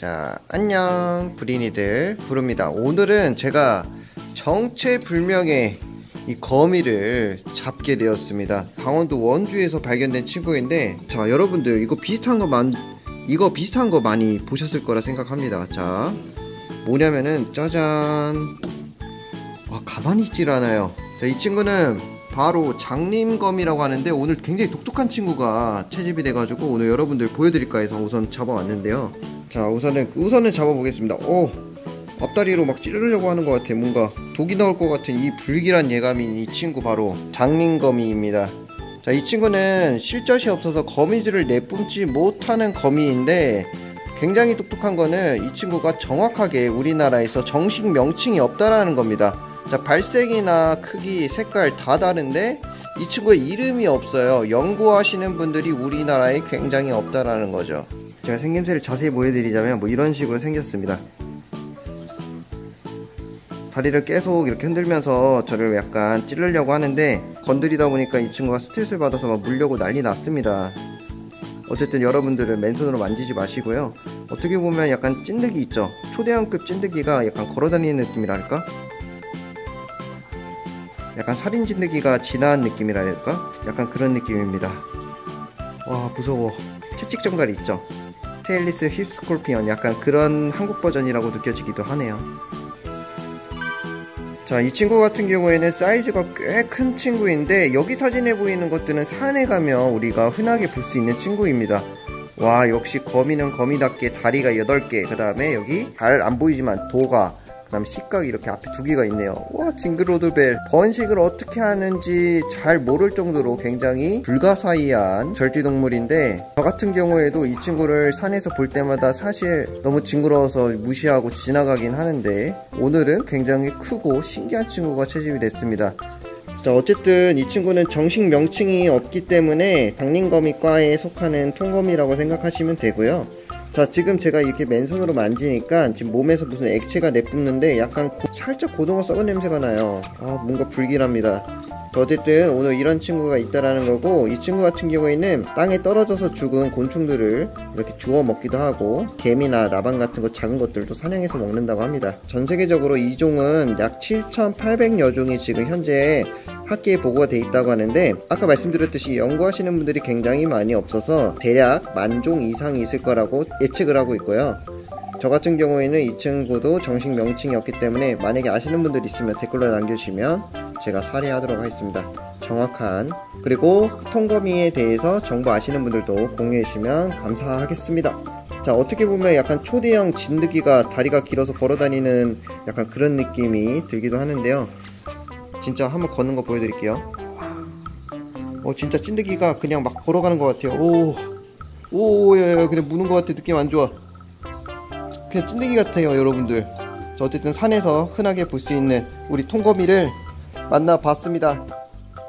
자, 안녕 브린이들, 부릅니다. 오늘은 제가 정체불명의 이 거미를 잡게 되었습니다. 강원도 원주에서 발견된 친구인데, 자 여러분들 이거 비슷한 거 많이 보셨을 거라 생각합니다. 자, 뭐냐면은 짜잔, 가만히 있질 않아요. 자, 이 친구는 바로 장림거미라고 하는데, 오늘 굉장히 독특한 친구가 채집이 돼가지고 오늘 여러분들 보여드릴까 해서 우선 잡아왔는데요. 자, 우선은 잡아보겠습니다. 앞다리로 막 찌르려고 하는 것 같아. 뭔가 독이 나올 것 같은 이 불길한 예감인 이 친구, 바로 장림거미입니다. 자, 이 친구는 실젖이 없어서 거미줄을 내뿜지 못하는 거미인데, 굉장히 똑똑한 거는 이 친구가 정확하게 우리나라에서 정식 명칭이 없다라는 겁니다. 자, 발색이나 크기, 색깔 다 다른데 이 친구의 이름이 없어요. 연구하시는 분들이 우리나라에 굉장히 없다라는 거죠. 제가 생김새를 자세히 보여드리자면 뭐 이런 식으로 생겼습니다. 다리를 계속 이렇게 흔들면서 저를 약간 찌르려고 하는데, 건드리다 보니까 이 친구가 스트레스를 받아서 막 물려고 난리 났습니다. 어쨌든 여러분들은 맨손으로 만지지 마시고요. 어떻게 보면 약간 찐득이 있죠? 초대형급 찐득이가 약간 걸어다니는 느낌이랄까? 약간 살인 찐득이가 진화한 느낌이랄까? 약간 그런 느낌입니다. 와, 무서워. 채찍정갈이 있죠? 테일리스 힙스콜피언, 약간 그런 한국 버전이라고 느껴지기도 하네요. 자, 이 친구 같은 경우에는 사이즈가 꽤 큰 친구인데, 여기 사진에 보이는 것들은 산에 가면 우리가 흔하게 볼 수 있는 친구입니다. 와, 역시 거미는 거미답게 다리가 8개, 그 다음에 여기 발 안 보이지만 도가, 그 다음에 식각이 이렇게 앞에 2개가 있네요. 와, 징그로드벨. 번식을 어떻게 하는지 잘 모를 정도로 굉장히 불가사의한 절지동물인데, 저 같은 경우에도 이 친구를 산에서 볼 때마다 사실 너무 징그러워서 무시하고 지나가긴 하는데, 오늘은 굉장히 크고 신기한 친구가 채집이 됐습니다. 자, 어쨌든 이 친구는 정식 명칭이 없기 때문에 장림거미과에 속하는 통거미라고 생각하시면 되고요. 자, 지금 제가 이렇게 맨손으로 만지니까 지금 몸에서 무슨 액체가 내뿜는데 약간 살짝 고등어 썩은 냄새가 나요. 뭔가 불길합니다. 어쨌든 오늘 이런 친구가 있다라는 거고, 이 친구 같은 경우에는 땅에 떨어져서 죽은 곤충들을 이렇게 주워 먹기도 하고, 개미나 나방 같은 거 작은 것들도 사냥해서 먹는다고 합니다. 전 세계적으로 이 종은 약 7,800여 종이 지금 현재 학계에 보고가 돼 있다고 하는데, 아까 말씀드렸듯이 연구하시는 분들이 굉장히 많이 없어서 대략 10,000종 이상이 있을 거라고 예측을 하고 있고요. 저 같은 경우에는 이 친구도 정식 명칭이 없기 때문에 만약에 아시는 분들 있으면 댓글로 남겨주시면 제가 살해하도록 하겠습니다. 정확한, 그리고 통거미에 대해서 정보 아시는 분들도 공유해주시면 감사하겠습니다. 자, 어떻게 보면 약간 초대형 진드기가 다리가 길어서 걸어다니는 약간 그런 느낌이 들기도 하는데요. 진짜 한번 걷는 거 보여드릴게요. 진짜 찐드기가 그냥 막 걸어가는 것 같아요. 야, 그냥 무는 것 같아. 느낌 안 좋아. 그냥 찐드기 같아요, 여러분들. 자, 어쨌든 산에서 흔하게 볼 수 있는 우리 통거미를 만나봤습니다.